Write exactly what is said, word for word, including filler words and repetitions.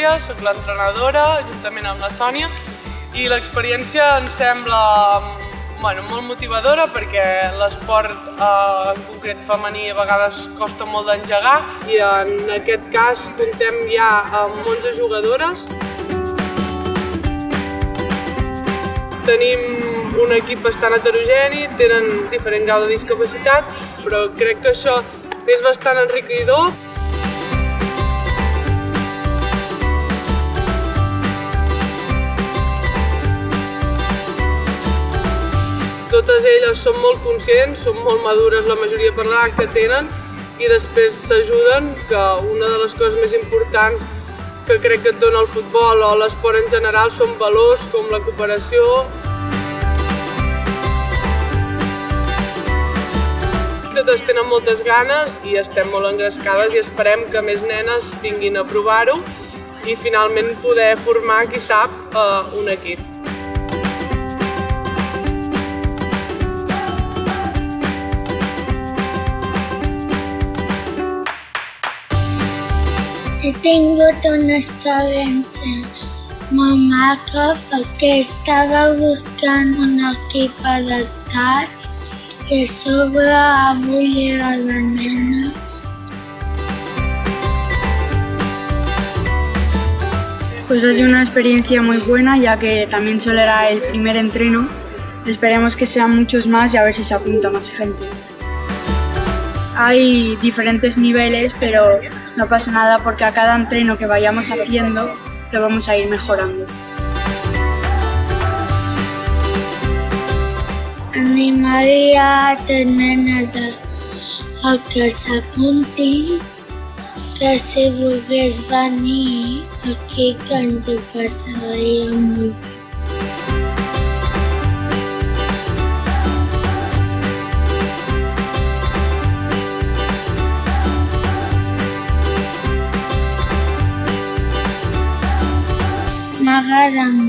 Núria, soc l'entrenadora, juntament amb la Sònia, i l'experiència em sembla bueno, molt motivadora perquè l'esport eh, en concret femení a vegades costa molt d'engegar i en aquest cas comptem ja amb onze jugadores. Tenim un equip bastant heterogeni, tenen diferent grau de discapacitat, però crec que això és bastant enriquidor. Totes elles són molt conscients, són molt madures la majoria per l'edat que tenen i després s'ajuden, que una de les coses més importants que crec que et dona el futbol o l'esport en general són valors com la cooperació. Totes tenen moltes ganes i estem molt engrescades i esperem que més nenes vinguin a provar-ho i finalment poder formar, qui sap, un equip. He tingut una experiència molt maca perquè estava buscant un equip adaptat que sobre avui a les nenes. Pues ha sido una experiencia muy buena, ya que también solo era el primer entreno. Esperemos que sean muchos más y a ver si se apunta más gente. Hay diferentes niveles, pero no pasa nada porque a cada entreno que vayamos haciendo lo vamos a ir mejorando. Animaria a les nenes a, a que s'apuntin, que si volgués venir aquí que ens ho passaríem molt bé. M'agrada molt.